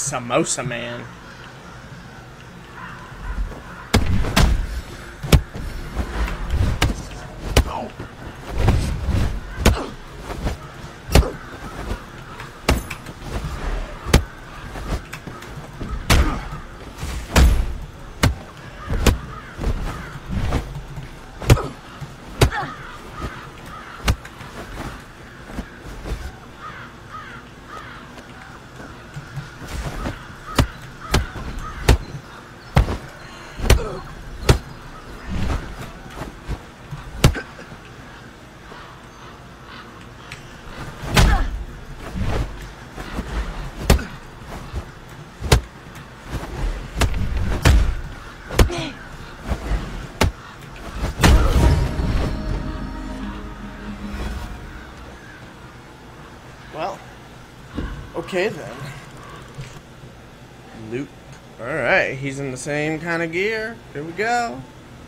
Samosa Man. Well, okay then. Luke. Alright, he's in the same kind of gear. Here we go.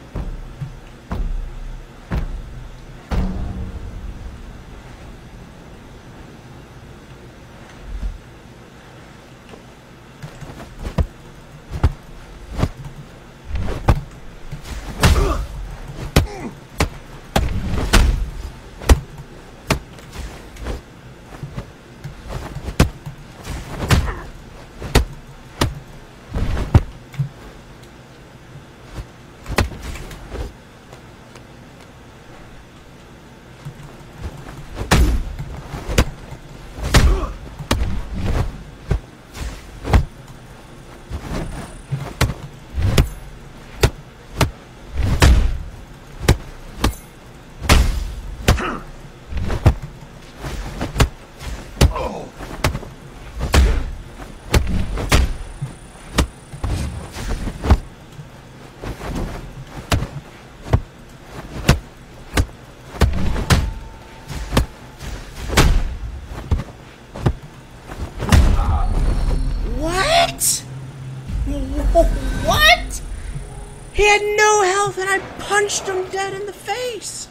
What? He had no health and I punched him dead in the face.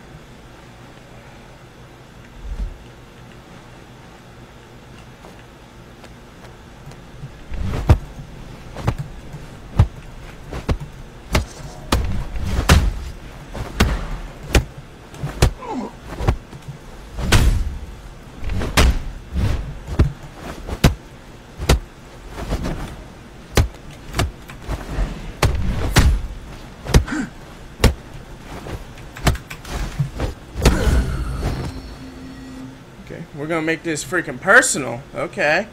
We're gonna make this freaking personal. Okay.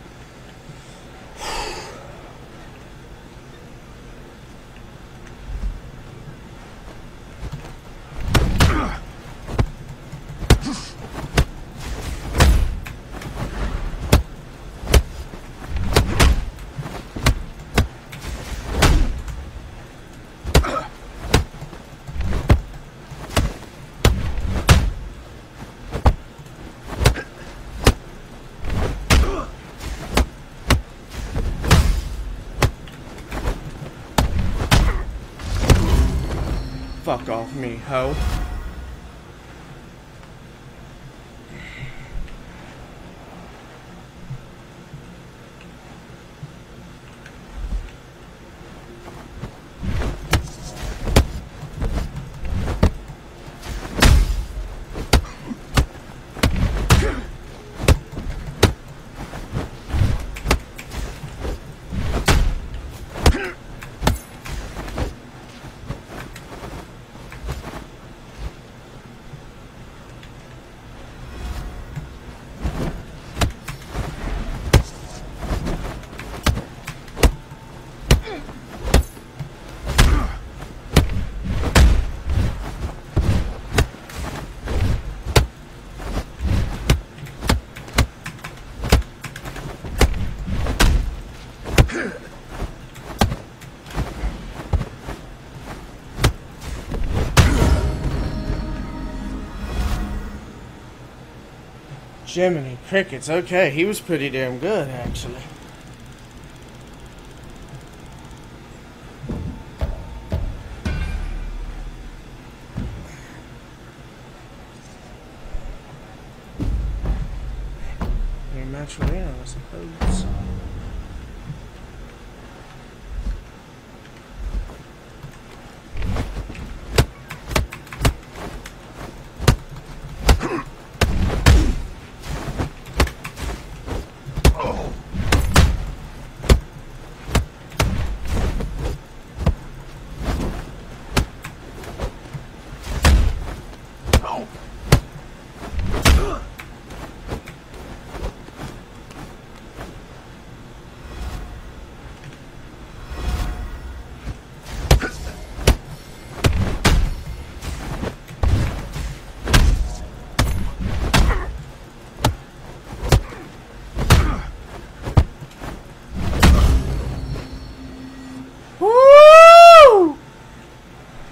Fuck off me, ho. Jiminy Crickets. Okay, he was pretty damn good, actually. Match Reno, I suppose.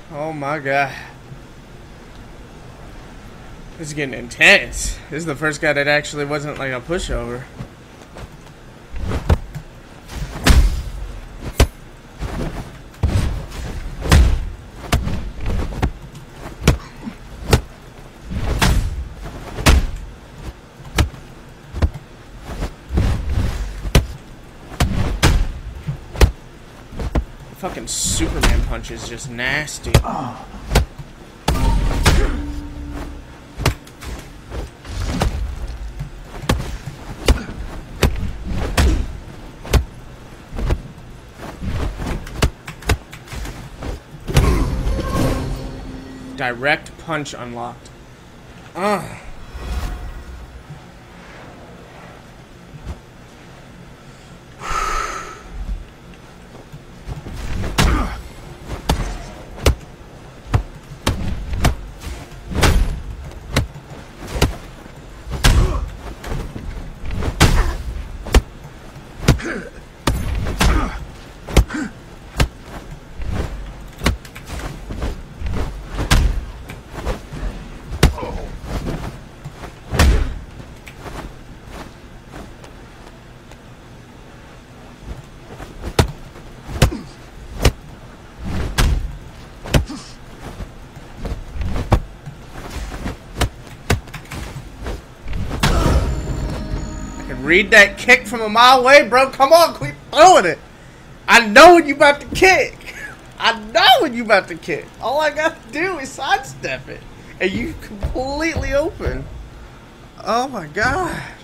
Oh my god. This is getting intense. This is the first guy that actually wasn't like a pushover. Fucking Superman punch is just nasty. Oh. Direct punch unlocked. Ugh. Read that kick from a mile away, bro. Come on, quit throwing it. I know when you about to kick. I know when you about to kick. All I got to do is sidestep it. And you completely open. Oh my god.